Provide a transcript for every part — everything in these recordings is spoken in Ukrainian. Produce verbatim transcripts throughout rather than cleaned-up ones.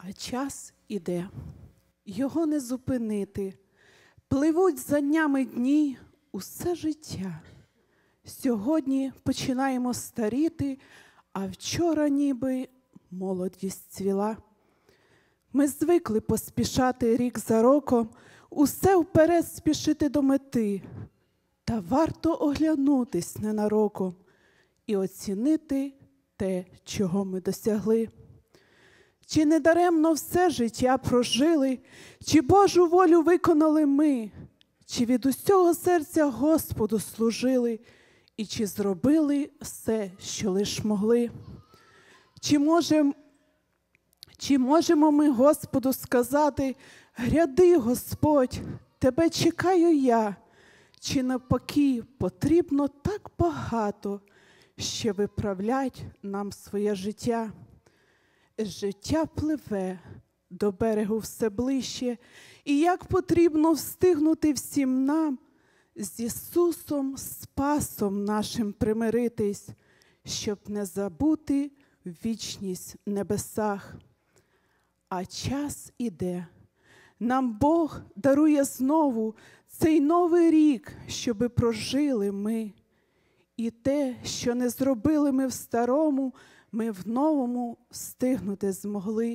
А час іде, його не зупинити. Пливуть за днями дні усе життя. Сьогодні починаємо старіти, а вчора ніби молодість цвіла. Ми звикли поспішати рік за роком, усе вперед спішити до мети. Та варто оглянутись ненароком і оцінити те, чого ми досягли. Чи не даремно все життя прожили, чи Божу волю виконали ми, чи від усього серця Господу служили, і чи зробили все, що лиш могли. Чи можем, чи можемо ми Господу сказати: «Гряди, Господь, тебе чекаю я», чи навпаки потрібно так багато ще виправлять нам своє життя? Життя пливе до берегу все ближче, і як потрібно встигнути всім нам з Ісусом, Спасом нашим примиритись, щоб не забути вічність в небесах. А час іде. Нам Бог дарує знову цей новий рік, щоби прожили ми. І те, що не зробили ми в старому, ми в новому встигнути змогли.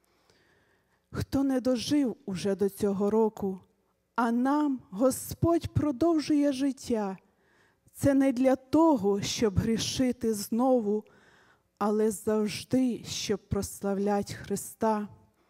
Хто не дожив уже до цього року, а нам Господь продовжує життя, це не для того, щоб грішити знову, але завжди, щоб прославлять Христа.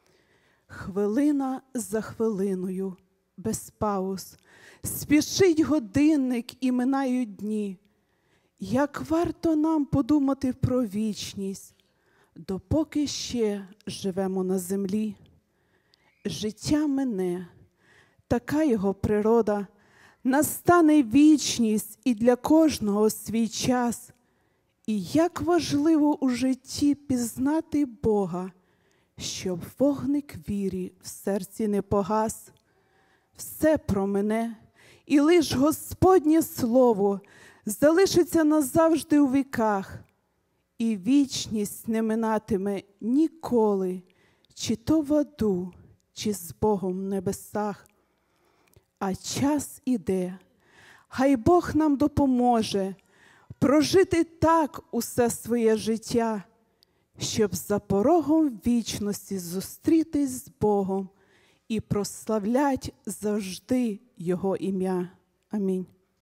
Хвилина за хвилиною, без пауз, спішить годинник і минають дні. Як варто нам подумати про вічність, допоки ще живемо на землі. Життя мине, така його природа, настане вічність і для кожного свій час. І як важливо у житті пізнати Бога, щоб вогник вірі в серці не погас. Все промине, і лиш Господнє Слово залишиться назавжди у віках, і вічність не минатиме ніколи, чи то в аду, чи з Богом в небесах. А час іде, хай Бог нам допоможе прожити так усе своє життя, щоб за порогом вічності зустрітись з Богом і прославлять завжди Його ім'я. Амінь.